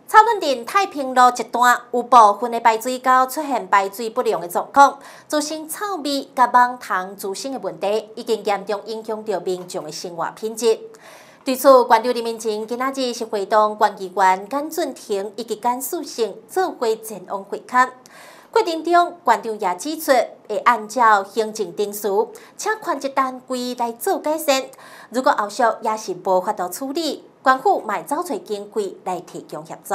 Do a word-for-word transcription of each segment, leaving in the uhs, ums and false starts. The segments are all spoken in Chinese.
草屯镇太平路一段有部分的排水沟出现排水不良的状况，造成臭味、甲蠓虫滋生的问题，已经严重影响到民众的生活品质。对此，县长林明前今仔日是会同县议员简俊廷以及简树成做会前往会勘。过程中，县长也指出，会按照行政程序，请权责单位来做改善。如果后续也是无法度处理，县府嘛走出经费来提供协助。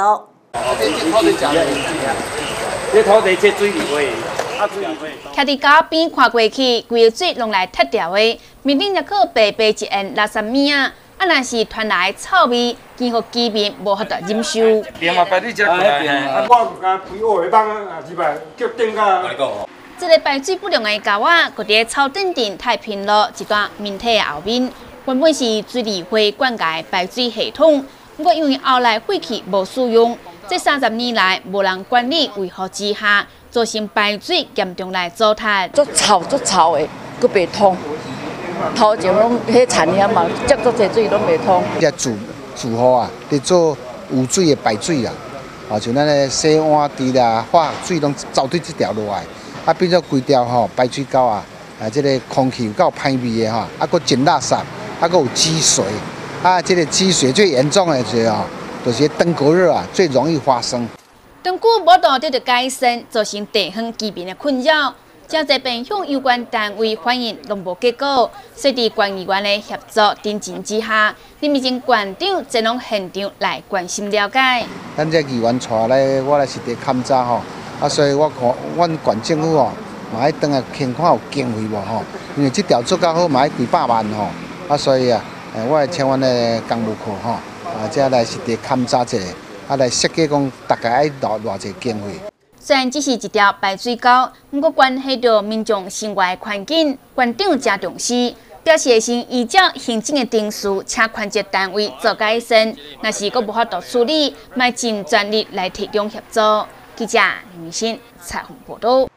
这土地这水利会，啊水利会。 徛伫沟边看过去，规个水拢来脱掉的，面顶也可白白一沿垃圾米啊，啊若是传来臭味，几乎居民无法度忍受。 连嘛排水车过来， 啊我甲开学的帮啊入来叫顶甲。 这个排水不良的沟啊，就伫草屯镇太平路一段面体的后面。原本是水利会灌溉排水系统，不过因为后来废弃无使用，这三十年来无人管理维护之下，造成排水严重来糟蹋。 足臭足臭的，佫袂通。头前拢迄田遐嘛，接足济水拢袂通。 遮住住户啊，伫做有水的排水啦，啊像咱咧洗碗池啦、化水拢走对即条落来，啊变做规条吼排水沟啊，啊即个空气有够歹味的吼，啊佫真垃圾。啊，还有积水，啊，这个积水最严重的是哦，就是登革热啊，最容易发生。 长久无度得到改善，造成地方居民的困扰。真侪便向有关单位反映，拢无结果。随伫县议员的协助跟进之下，林明前县长前往现场来关心了解。 咱这议员带来，我来实地勘查吼，啊，所以我看阮县政府哦，嘛爱等下看看有经费无吼，因为这条做较好，嘛爱几百万吼。啊，所以啊，诶，我会请阮的公务科吼，啊，再来实地勘查者，啊，来设计讲大概爱偌偌济经费。 虽然只是一条排水沟，不过关系到民众生活的环境，县长真重视，表示会先依照行政的程序，请权责单位做改善。若是阁无法度处理，卖尽全力来提供协助。记者林明新采访报道。